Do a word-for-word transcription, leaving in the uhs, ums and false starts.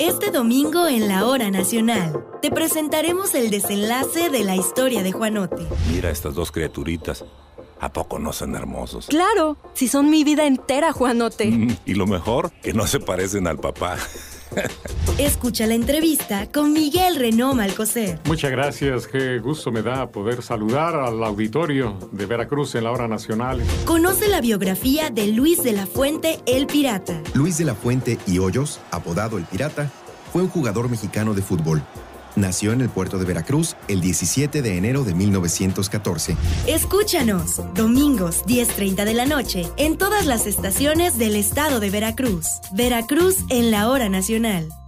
Este domingo en la Hora Nacional te presentaremos el desenlace de la historia de Juanote. Mira estas dos criaturitas. ¿A poco no son hermosos? ¡Claro! Si son mi vida entera, Juanote. Mm, y lo mejor, que no se parecen al papá. Escucha la entrevista con Miguel Renoma Alcocer. Muchas gracias, qué gusto me da poder saludar al auditorio de Veracruz en la Hora Nacional. Conoce la biografía de Luis de la Fuente, el Pirata. Luis de la Fuente y Hoyos, apodado el Pirata, fue un jugador mexicano de fútbol. Nació en el puerto de Veracruz el diecisiete de enero de mil novecientos catorce. Escúchanos, domingos diez treinta de la noche, en todas las estaciones del estado de Veracruz. Veracruz en la Hora Nacional.